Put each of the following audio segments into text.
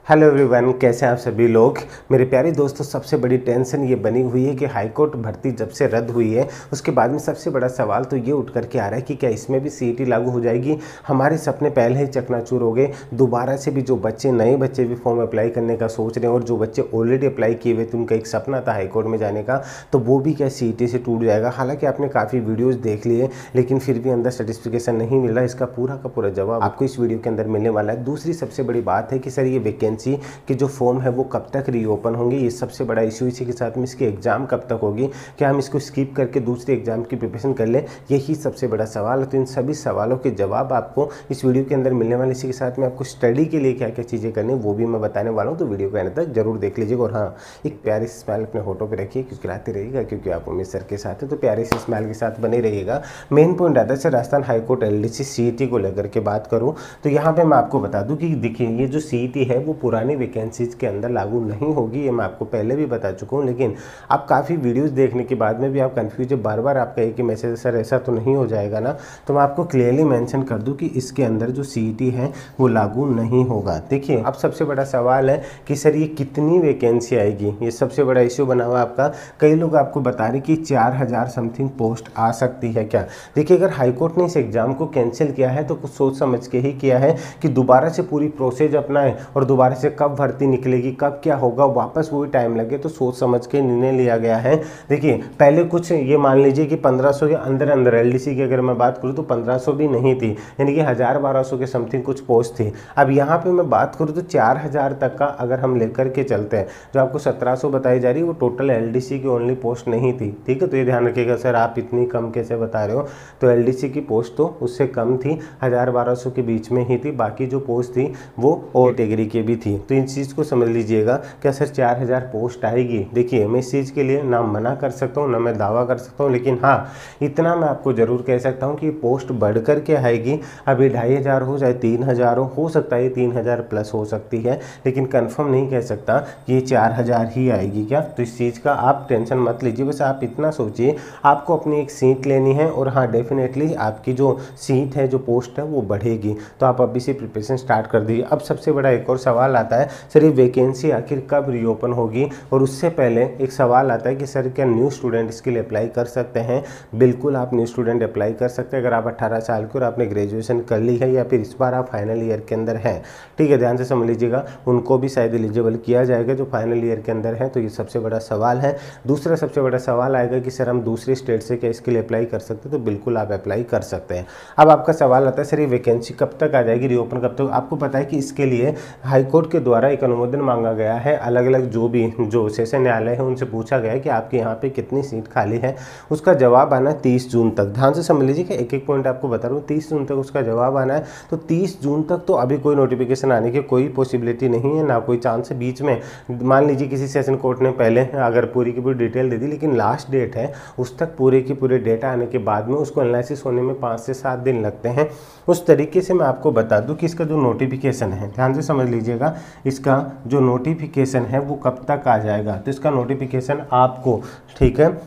Hello everyone, कैसे हैं आप सभी लोग। मेरे प्यारे दोस्तों, सबसे बड़ी टेंशन ये बनी हुई है कि हाईकोर्ट भर्ती जब से रद्द हुई है उसके बाद में सबसे बड़ा सवाल तो ये उठ करके आ रहा है कि क्या इसमें भी सीईटी लागू हो जाएगी। हमारे सपने पहले ही चकनाचूर हो गए। दोबारा से भी जो बच्चे नए बच्चे भी फॉर्म अप्लाई करने का सोच रहे हैं और जो बच्चे ऑलरेडी अप्लाई किए हुए थे, उनका एक सपना था हाईकोर्ट में जाने का, तो वो भी क्या सीईटी से टूट जाएगा। हालांकि आपने काफ़ी वीडियोज़ देख लिए लेकिन फिर भी अंदर सर्टिफिकेशन नहीं मिला। इसका पूरा का पूरा जवाब आपको इस वीडियो के अंदर मिलने वाला है। दूसरी सबसे बड़ी बात है कि सर ये वैकेंसी कि जो फॉर्म है वो कब तक रीओपन होंगे, ये सबसे बड़ा इशू। इसी के साथ में इसकी एग्जाम कब तक होगी, क्या हम इसको स्किप करके दूसरे एग्जाम की प्रिपरेशन कर लें, यही सबसे बड़ा सवाल है। तो इन सभी सवालों के जवाब आपको इस वीडियो के अंदर मिलने वाले। इसी के साथ में आपको स्टडी के लिए क्या क्या चीज़ें करनी है वो भी मैं बताने वाला हूँ, तो वीडियो को एंड तक जरूर देख लीजिएगा। और हाँ, एक प्यारी स्माइल अपने होठों पर रखिए, खिलाते रहिएगा क्योंकि आप उम्मीद सर के साथ है, तो प्यारे से स्माइल के साथ बने रहिएगा। मेन पॉइंट आता है sir Rajasthan high court LDC CET को लेकर के बात करूँ तो यहाँ पे मैं आपको बता दूं कि देखिए, ये जो सीईटी है वो पुरानी वैकेंसीज के अंदर लागू नहीं होगी। ये मैं आपको पहले भी बता चुका हूँ, लेकिन आप काफ़ी वीडियोस देखने के बाद में भी आप कंफ्यूज है, बार बार आपका एक ही मैसेज, सर ऐसा तो नहीं हो जाएगा ना। तो मैं आपको क्लियरली मेंशन कर दूं कि इसके अंदर जो सीईटी है वो लागू नहीं होगा। देखिए, अब सबसे बड़ा सवाल है कि सर ये कितनी वैकेंसी आएगी, ये सबसे बड़ा इश्यू बना हुआ आपका। कई लोग आपको बता रहे कि 4000 समथिंग पोस्ट आ सकती है क्या। देखिए, अगर हाईकोर्ट ने इस एग्जाम को कैंसिल किया है तो कुछ सोच समझ के ही किया है कि दोबारा से पूरी प्रोसेस अपनाएं और दोबारा से कब भर्ती निकलेगी, कब क्या होगा, वापस वही टाइम लगे, तो सोच समझ के निर्णय लिया गया है। देखिए, पहले कुछ ये मान लीजिए कि 1500 के अंदर अंदर एलडीसी की अगर मैं बात करूँ तो 1500 भी नहीं थी, यानी कि 1000-1200 के समथिंग कुछ पोस्ट थी। अब यहाँ पे मैं बात करूँ तो 4000 तक का अगर हम लेकर के चलते हैं, जो आपको 1700 बताई जा रही है वो टोटल एलडीसी की ओनली पोस्ट नहीं थी। ठीक है, तो ये ध्यान रखिएगा। सर आप इतनी कम कैसे बता रहे हो, तो एलडीसी की पोस्ट तो उससे कम थी, 1000-1200 के बीच में ही थी। बाकी जो पोस्ट थी वो और कैटेगरी के भी थी। तो इन चीज़ को समझ लीजिएगा। क्या सर 4000 पोस्ट आएगी? देखिए, मैं इस चीज़ के लिए ना मना कर सकता हूँ ना मैं दावा कर सकता हूँ, लेकिन हाँ, इतना मैं आपको ज़रूर कह सकता हूँ कि पोस्ट बढ़ कर के आएगी। अभी 2500 हो चाहे 3000 हो सकता है 3000 प्लस हो सकती है, लेकिन कंफर्म नहीं कह सकता कि ये 4000 ही आएगी क्या। तो इस चीज़ का आप टेंशन मत लीजिए, बस आप इतना सोचिए आपको अपनी एक सीट लेनी है और हाँ, डेफिनेटली आपकी जो सीट है, जो पोस्ट है वो बढ़ेगी। तो आप अभी से प्रिपरेशन स्टार्ट कर दीजिए। अब सबसे बड़ा एक और सवाल आता है, सर ये वैकेंसी आखिर कब रीओपन होगी। और उससे पहले एक सवाल आता है कि सर क्या न्यू स्टूडेंट इसके लिए अप्लाई कर सकते हैं। बिल्कुल, आप न्यू स्टूडेंट अप्लाई कर सकते हैं अगर आप 18 साल के और आपने ग्रेजुएशन कर ली है या फिर इस बार आप फाइनल ईयर के अंदर हैं। ठीक है, ध्यान से समझ लीजिएगा, उनको भी शायद एलिजिबल किया जाएगा जो फाइनल ईयर के अंदर है। तो ये सबसे बड़ा सवाल है। दूसरा सबसे बड़ा सवाल आएगा कि सर हम दूसरे स्टेट से क्या इसके लिए अप्लाई कर सकते हैं। तो बिल्कुल आप अप्लाई कर सकते हैं। अब आपका सवाल आता है सर ये वैकेंसी कब तक आ जाएगी, रीओपन कब तक। आपको पता है कि इसके लिए हाईकोर्ट के द्वारा एक अनुमोदन मांगा गया है। अलग अलग जो सेशन न्यायालय है उनसे पूछा गया है कि आपके यहाँ पे कितनी सीट खाली है। उसका जवाब आना है 30 जून तक। ध्यान से समझ लीजिए कि एक एक पॉइंट आपको बता रहा हूँ, 30 जून तक उसका जवाब आना है। तो 30 जून तक तो अभी कोई नोटिफिकेशन आने की कोई पॉसिबिलिटी नहीं है, ना कोई चांस है। बीच में मान लीजिए किसी सेशन कोर्ट ने पहले अगर पूरी की पूरी डिटेल दे दी, लेकिन लास्ट डेट है उस तक पूरे की पूरे डेटा आने के बाद में उसको एनालिसिस होने में 5 से 7 दिन लगते हैं। उस तरीके से मैं आपको बता दूं कि इसका जो नोटिफिकेशन है, ध्यान से समझ लीजिएगा, इसका जो नोटिफिकेशन है वो कब तक आ जाएगा। तो इसका नोटिफिकेशन आपको, ठीक है,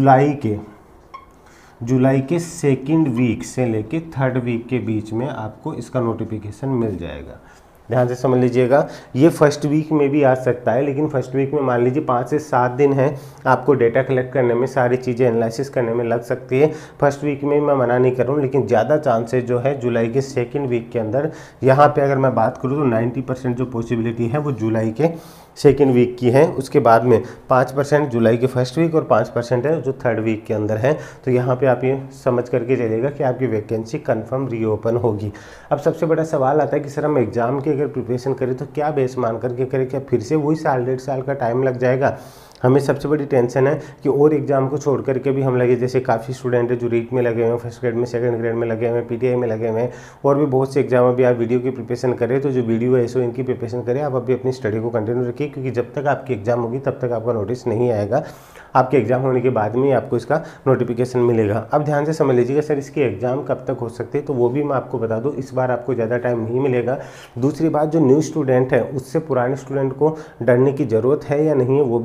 जुलाई के सेकंड वीक से लेके थर्ड वीक के बीच में आपको इसका नोटिफिकेशन मिल जाएगा। ध्यान से समझ लीजिएगा, ये फर्स्ट वीक में भी आ सकता है, लेकिन फर्स्ट वीक में मान लीजिए 5 से 7 दिन है आपको डेटा कलेक्ट करने में, सारी चीज़ें एनालिसिस करने में लग सकती है। फर्स्ट वीक में मैं मना नहीं कर रहा हूँ, लेकिन ज़्यादा चांसेस जो है जुलाई के सेकंड वीक के अंदर। यहाँ पे अगर मैं बात करूँ तो 90% जो पॉसिबिलिटी है वो जुलाई के सेकेंड वीक की है। उसके बाद में 5% जुलाई के फर्स्ट वीक और 5% है जो थर्ड वीक के अंदर है। तो यहाँ पे आप ये समझ करके चलिएगा कि आपकी वैकेंसी कंफर्म रीओपन होगी। अब सबसे बड़ा सवाल आता है कि सर हम एग्जाम की अगर प्रिपरेशन करें तो क्या बेस मान करके करें, क्या फिर से वही 1.5 साल का टाइम लग जाएगा। हमें सबसे बड़ी टेंशन है कि और एग्जाम को छोड़ करके भी हम लगे, जैसे काफ़ी स्टूडेंट है जो रीट में लगे हुए हैं, फर्स्ट ग्रेड में, सेकंड ग्रेड में लगे हुए हैं, पीटीआई में लगे हुए हैं, और भी बहुत से एग्जाम अभी आप वीडियो की प्रिपरेशन करें। तो जो वीडियो है सो इनकी प्रिपरेशन करें, आप अभी अपनी स्टडी को कंटिन्यू रखिए, क्योंकि जब तक आपकी एग्जाम होगी तब तक आपका नोटिस नहीं आएगा। आपके एग्जाम होने के बाद में आपको इसका नोटिफिकेशन मिलेगा। अब ध्यान से समझ लीजिएगा सर इसकी एग्जाम कब तक हो सकती है, तो वो भी मैं आपको बता दूँ, इस बार आपको ज़्यादा टाइम नहीं मिलेगा। दूसरी बात, जो न्यू स्टूडेंट है उससे पुराने स्टूडेंट को डरने की ज़रूरत है या नहीं है वो भी सुन लीजिए।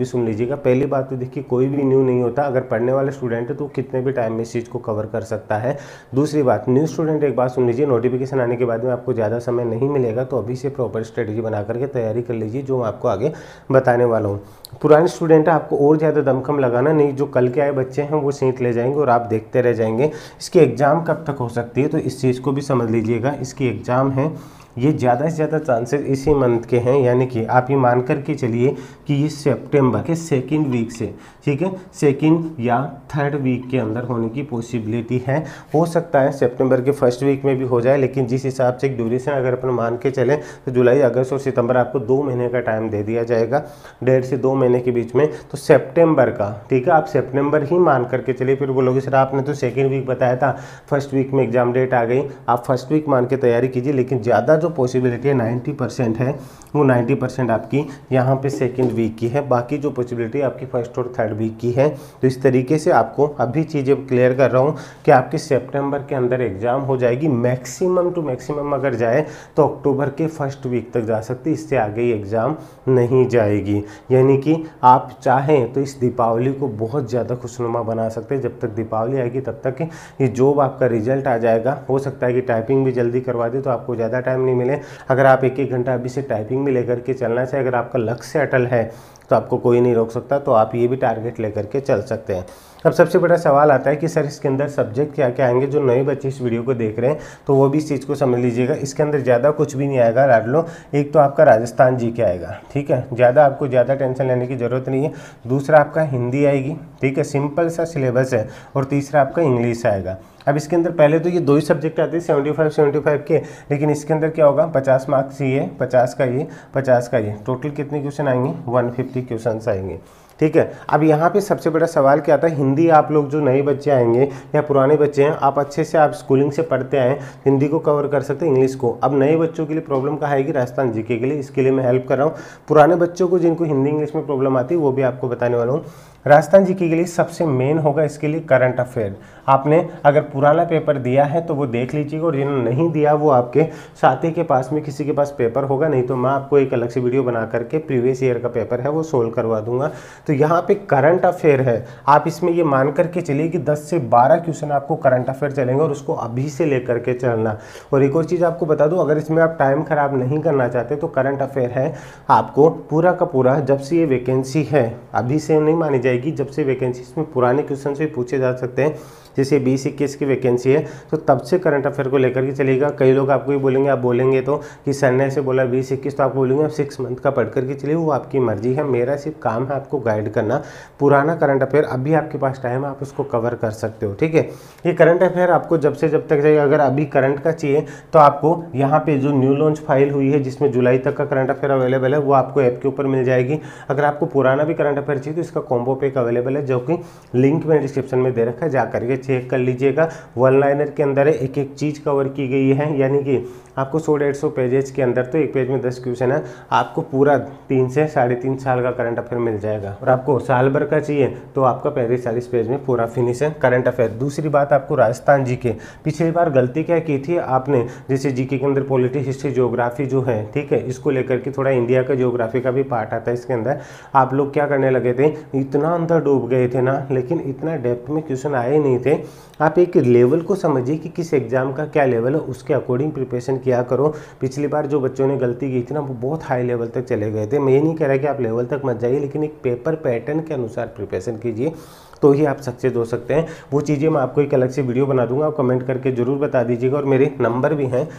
लीजिएगा। पहली बात तो देखिए कोई भी न्यू नहीं होता, अगर पढ़ने वाला स्टूडेंट है तो कितने भी टाइम में इस चीज़ को कवर कर सकता है। दूसरी बात, न्यू स्टूडेंट एक बात सुन लीजिए, नोटिफिकेशन आने के बाद में आपको ज़्यादा समय नहीं मिलेगा, तो अभी से प्रॉपर स्ट्रेटजी बना करके तैयारी कर लीजिए, जो मैं आपको आगे बताने वाला हूँ। पुराने स्टूडेंट है, आपको और ज़्यादा दमखम लगाना नहीं, जो कल के आए बच्चे हैं वो सीट ले जाएंगे और आप देखते रह जाएंगे। इसकी एग्ज़ाम कब तक हो सकती है, तो इस चीज़ को भी समझ लीजिएगा। इसकी एग्ज़ाम है, ये ज़्यादा से ज़्यादा चांसेस इसी मंथ के हैं, यानी कि आप ये मान करके चलिए कि ये सितंबर के सेकंड वीक से, ठीक है, सेकंड या थर्ड वीक के अंदर होने की पॉसिबिलिटी है। हो सकता है सितंबर के फर्स्ट वीक में भी हो जाए, लेकिन जिस हिसाब से एक ड्यूरेशन अगर अपन मान के चलें तो जुलाई, अगस्त और सितंबर आपको 2 महीने का टाइम दे दिया जाएगा, 1.5 से 2 महीने के बीच में। तो सितंबर का, ठीक है, आप सितंबर ही मान करके चलिए। फिर बोलोगे सर आपने तो सेकेंड वीक बताया था, फर्स्ट वीक में एग्जाम डेट आ गई, आप फर्स्ट वीक मान के तैयारी कीजिए, लेकिन ज़्यादा जो पॉसिबिलिटी है 90% है, वो 90% आपकी यहाँ पे सेकंड वीक की है, बाकी जो पॉसिबिलिटी आपकी फर्स्ट और थर्ड वीक की है। तो इस तरीके से आपको अभी चीज़ें क्लियर कर रहा हूँ कि आपकी सितंबर के अंदर एग्जाम हो जाएगी। मैक्सिमम टू मैक्सिमम अगर जाए तो अक्टूबर के फर्स्ट वीक तक जा सकती, इससे आगे ही एग्ज़ाम नहीं जाएगी। यानी कि आप चाहें तो इस दीपावली को बहुत ज़्यादा खुशनुमा बना सकते हैं। जब तक दीपावली आएगी तब तक ये जॉब आपका रिजल्ट आ जाएगा। हो सकता है कि टाइपिंग भी जल्दी करवा दे तो आपको ज़्यादा टाइम नहीं मिले। अगर आप 1-1 घंटा अभी से टाइपिंग में लेकर के चलना चाहिए, अगर आपका लक्ष्य अटल है तो आपको कोई नहीं रोक सकता, तो आप ये भी टारगेट लेकर के चल सकते हैं। अब सबसे बड़ा सवाल आता है कि सर इसके अंदर सब्जेक्ट क्या क्या आएंगे। जो नए बच्चे इस वीडियो को देख रहे हैं तो वो भी इस चीज़ को समझ लीजिएगा। इसके अंदर ज़्यादा कुछ भी नहीं आएगा लाड लो। एक तो आपका राजस्थान जी के आएगा, ठीक है, ज़्यादा आपको ज़्यादा टेंशन लेने की ज़रूरत नहीं है। दूसरा आपका हिंदी आएगी, ठीक है, सिंपल सा सिलेबस है। और तीसरा आपका इंग्लिश आएगा। अब इसके अंदर पहले तो ये 2 ही सब्जेक्ट आते हैं 75 के, लेकिन इसके अंदर क्या होगा, 50 मार्क्स ये, 50 का ये, 50 का ये, टोटल कितने क्वेश्चन आएंगे, 150 क्वेश्चन आएंगे, ठीक है। अब यहाँ पे सबसे बड़ा सवाल क्या आता है, हिंदी आप लोग जो नए बच्चे आएंगे या पुराने बच्चे हैं, आप अच्छे से आप स्कूलिंग से पढ़ते आए, हिंदी को कवर कर सकते हैं, इंग्लिश को। अब नए बच्चों के लिए प्रॉब्लम कहाँ आएगी, राजस्थान जीके के लिए, इसके लिए मैं हेल्प कर रहा हूँ। पुराने बच्चों को जिनको हिंदी इंग्लिश में प्रॉब्लम आती है वो भी आपको बताने वाला हूँ। राजस्थान जीके के लिए सबसे मेन होगा इसके लिए करंट अफेयर। आपने अगर पुराना पेपर दिया है तो वो देख लीजिएगा, और जिन्होंने नहीं दिया वो आपके साथी के पास में किसी के पास पेपर होगा, नहीं तो मैं आपको एक अलग से वीडियो बना करके प्रीवियस ईयर का पेपर है वो सोल्व करवा दूंगा। तो यहाँ पे करंट अफेयर है, आप इसमें ये मान करके चलिए कि 10 से 12 क्वेश्चन आपको करंट अफेयर चलेंगे, और उसको अभी से लेकर के चलना। और एक और चीज़ आपको बता दूँ, अगर इसमें आप टाइम खराब नहीं करना चाहते तो करंट अफेयर है आपको पूरा का पूरा, जब से ये वैकेंसी है, अभी से नहीं मानी जाएगी, जब से वैकेंसी, इसमें पुराने क्वेश्चन से पूछे जा सकते हैं। जैसे 20-21 की वैकेंसी है तो तब से करंट अफेयर को लेकर के चलेगा। कई लोग आपको ही बोलेंगे, आप बोलेंगे तो कि सर ने से बोला 20-21, तो आप बोलेंगे आप 6 मंथ का पढ़ करके चलिए, वो आपकी मर्जी है। मेरा सिर्फ काम है आपको गाइड करना। पुराना करंट अफेयर अभी आपके पास टाइम है, आप उसको कवर कर सकते हो, ठीक है। ये करंट अफेयर आपको जब से जब तक चाहिए। अगर अभी करंट का चाहिए तो आपको यहाँ पे जो न्यू लॉन्च फाइल हुई है जिसमें जुलाई तक का करंट अफेयर अवेलेबल है, वो आपको ऐप के ऊपर मिल जाएगी। अगर आपको पुराना भी करंट अफेयर चाहिए तो इसका कॉम्बो पैक अवेलेबल है, जो कि लिंक मैंने डिस्क्रिप्शन में दे रखा है, जा करके चेक कर लीजिएगा। वन लाइनर के अंदर है, एक एक चीज कवर की गई है, यानी कि आपको 100-150 पेजेस के अंदर, तो एक पेज में 10 क्वेश्चन है, आपको पूरा 3 से 3.5 साल का करंट अफेयर मिल जाएगा। और आपको साल भर का चाहिए तो आपका 45 पेज में पूरा फिनिश है करंट अफेयर। दूसरी बात, आपको राजस्थान जीके, पिछली बार गलती क्या की थी आपने, जैसे जीके के अंदर पॉलिटी, हिस्ट्री, ज्योग्राफी जो है, ठीक है, इसको लेकर के थोड़ा इंडिया का ज्योग्राफी का भी पार्ट आता है इसके अंदर। आप लोग क्या करने लगे थे, इतना अंदर डूब गए थे ना, लेकिन इतना डेप्थ में क्वेश्चन आए नहीं थे। आप एक लेवल को समझिए कि किस एग्जाम का क्या लेवल है, उसके अकॉर्डिंग प्रिपरेशन किया करो। पिछली बार जो बच्चों ने गलती की थी ना, वो बहुत हाई लेवल तक चले गए थे। मैं ये नहीं कह रहा कि आप लेवल तक मत जाइए, लेकिन एक पेपर पैटर्न के अनुसार प्रिपरेशन कीजिए, तो ही आप सक्सेस हो सकते हैं। वो चीज़ें मैं आपको एक अलग से वीडियो बना दूंगा, आप कमेंट करके जरूर बता दीजिएगा। और मेरे नंबर भी हैं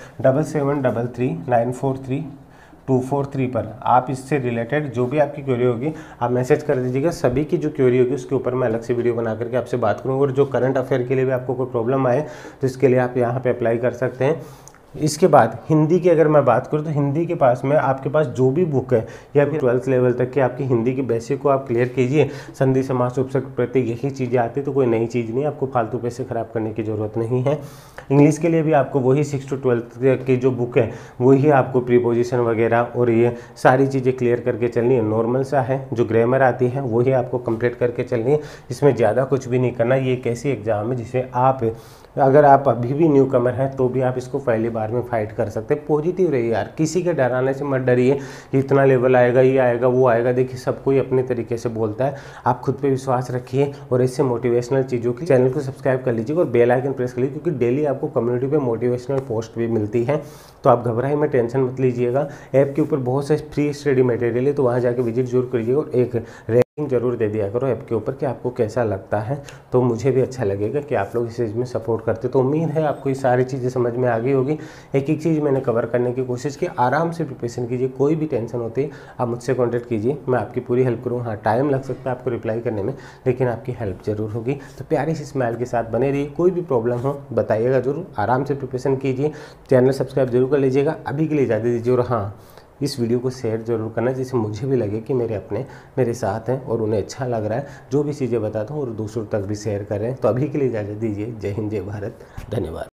7733943243 पर। आप इससे रिलेटेड जो भी आपकी क्वेरी होगी आप मैसेज कर दीजिएगा। सभी की जो क्वेरी होगी उसके ऊपर मैं अलग से वीडियो बना करके आपसे बात करूँगा। और जो करंट अफेयर के लिए भी आपको कोई प्रॉब्लम आए तो इसके लिए आप यहाँ पे अप्लाई कर सकते हैं। इसके बाद हिंदी की अगर मैं बात करूँ तो हिंदी के पास में आपके पास जो भी बुक है या फिर 12th लेवल तक की आपकी हिंदी की बेसिक को आप क्लियर कीजिए। संधि, समास, उपसर्ग, प्रत्यय, यही चीज़ें आती तो कोई नई चीज़ नहीं, आपको फालतू पैसे खराब करने की ज़रूरत नहीं है। इंग्लिश के लिए भी आपको वही 6 to 12th की जो बुक है वही आपको प्रीपोजिशन वगैरह और ये सारी चीज़ें क्लियर करके चलनी है। नॉर्मल सा है, जो ग्रामर आती है वही आपको कंप्लीट करके चलनी है। इसमें ज़्यादा कुछ भी नहीं करना। ये एक ऐसी एग्ज़ाम है जिसे आप, अगर आप अभी भी न्यू कमर हैं तो भी आप इसको पहली बार बार में फाइट कर सकते हैं। पॉजिटिव रहिए यार, किसी के डराने से मत डरिए कि इतना लेवल आएगा, ये आएगा, वो आएगा। देखिए सब कोई अपने तरीके से बोलता है, आप खुद पे विश्वास रखिए और इससे मोटिवेशनल चीज़ों की चैनल को सब्सक्राइब कर लीजिए और बेल आइकन प्रेस कर लीजिए, क्योंकि डेली आपको कम्युनिटी पे मोटिवेशनल पोस्ट भी मिलती है। तो आप घबराइए में टेंशन मत लीजिएगा। ऐप के ऊपर बहुत से फ्री स्टडी मटेरियल है, तो वहाँ जाके विजिट जरूर करिएगा और एक रेटिंग जरूर दे दिया करो ऐप के ऊपर कि आपको कैसा लगता है। तो मुझे भी अच्छा लगेगा कि आप लोग इस चीज़ में सपोर्ट करते। तो उम्मीद है आपको ये सारी चीज़ें समझ में आ गई होगी। एक एक चीज़ मैंने कवर करने की कोशिश की। आराम से प्रिपरेशन कीजिए, कोई भी टेंशन होती है आप मुझसे कॉन्टैक्ट कीजिए, मैं आपकी पूरी हेल्प करूँ। हाँ, टाइम लग सकता है आपको रिप्लाई करने में, लेकिन आपकी हेल्प जरूर होगी। तो प्यारी सी स्माइल के साथ बने रहिए। कोई भी प्रॉब्लम हो बताइएगा जरूर। आराम से प्रिपरेशन कीजिए, चैनल सब्सक्राइब जरूर कर लीजिएगा। अभी के लिए इजाज़त दीजिए और हाँ, इस वीडियो को शेयर जरूर करना, जिससे मुझे भी लगे कि मेरे अपने मेरे साथ हैं और उन्हें अच्छा लग रहा है जो भी चीज़ें बताता हूँ, और दूसरों तक भी शेयर करें। तो अभी के लिए इजाज़त दीजिए। जय हिंद, जय भारत, धन्यवाद।